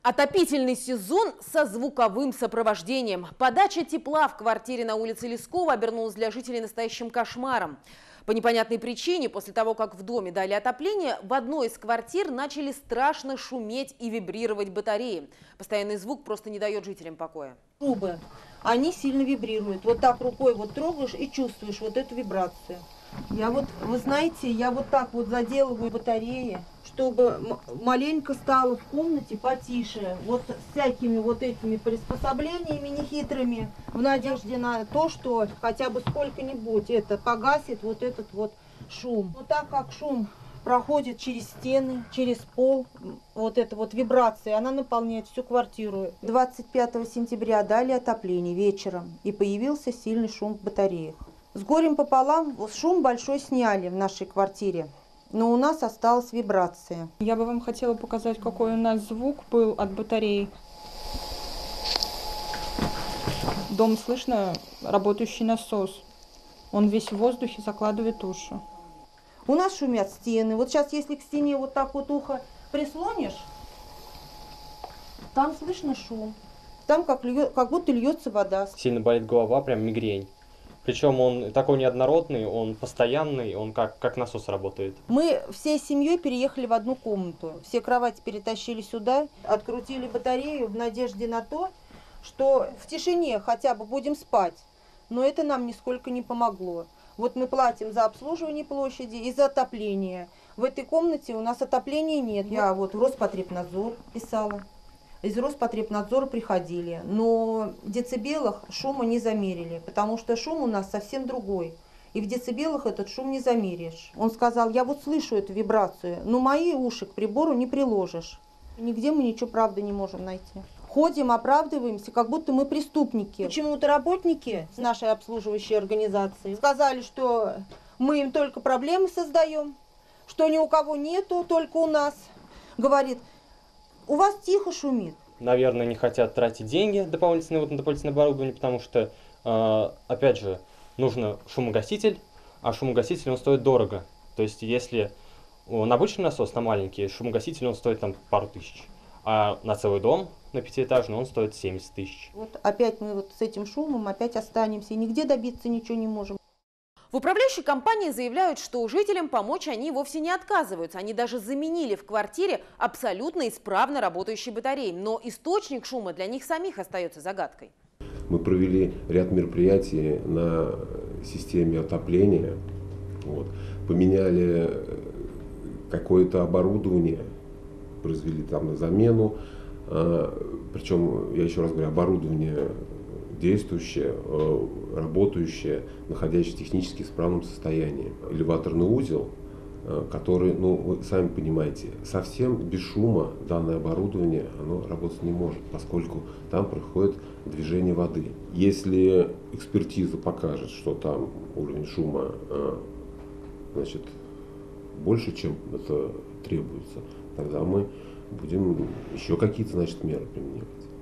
Отопительный сезон со звуковым сопровождением. Подача тепла в квартире на улице Лескова обернулась для жителей настоящим кошмаром. По непонятной причине, после того, как в доме дали отопление, в одной из квартир начали страшно шуметь и вибрировать батареи. Постоянный звук просто не дает жителям покоя. Трубы, они сильно вибрируют. Вот так рукой вот трогаешь и чувствуешь вот эту вибрацию. Вы знаете, я вот так вот заделываю батареи, чтобы маленько стало в комнате потише. Вот с всякими вот этими приспособлениями нехитрыми, в надежде на то, что хотя бы сколько-нибудь это погасит вот этот вот шум. Но так как шум проходит через стены, через пол, вот эта вот вибрация, она наполняет всю квартиру. 25 сентября дали отопление вечером, и появился сильный шум в батареях. С горем пополам шум большой сняли в нашей квартире, но у нас осталась вибрация. Я бы вам хотела показать, какой у нас звук был от батареи. Дом слышно работающий насос. Он весь в воздухе закладывает уши. У нас шумят стены. Вот сейчас, если к стене вот так вот ухо прислонишь, там слышно шум. Там как будто льется вода. Сильно болит голова, прям мигрень. Причем он такой неоднородный, он постоянный, он как насос работает. Мы всей семьей переехали в одну комнату. Все кровати перетащили сюда, открутили батарею в надежде на то, что в тишине хотя бы будем спать. Но это нам нисколько не помогло. Вот мы платим за обслуживание площади и за отопление. В этой комнате у нас отопления нет. Я вот в Роспотребнадзор писала. Из Роспотребнадзора приходили, но в децибелах шума не замерили, потому что шум у нас совсем другой. И в децибелах этот шум не замеришь. Он сказал, я вот слышу эту вибрацию, но мои уши к прибору не приложишь. Нигде мы ничего правды не можем найти. Ходим, оправдываемся, как будто мы преступники. Почему-то работники с нашей обслуживающей организации сказали, что мы им только проблемы создаем, что ни у кого нету, только у нас. Говорит, у вас тихо шумит. Наверное, не хотят тратить деньги дополнительные на дополнительное оборудование, потому что, опять же, нужно шумогаситель, а шумогаситель он стоит дорого. То есть, если на обычный насос, на маленький, шумогаситель он стоит там пару тысяч, а на целый дом, на пятиэтажный, он стоит 70 тысяч. Вот опять мы вот с этим шумом опять останемся, и нигде добиться ничего не можем. В управляющей компании заявляют, что жителям помочь они вовсе не отказываются. Они даже заменили в квартире абсолютно исправно работающие батареи. Но источник шума для них самих остается загадкой. Мы провели ряд мероприятий на системе отопления. Вот. Поменяли какое-то оборудование, произвели там замену. Причем, я еще раз говорю, оборудование действующее, работающее, находящееся в технически исправном состоянии. Элеваторный узел, который, вы сами понимаете, совсем без шума данное оборудование оно работать не может, поскольку там происходит движение воды. Если экспертиза покажет, что там уровень шума больше, чем это требуется, тогда мы будем еще какие-то меры применять.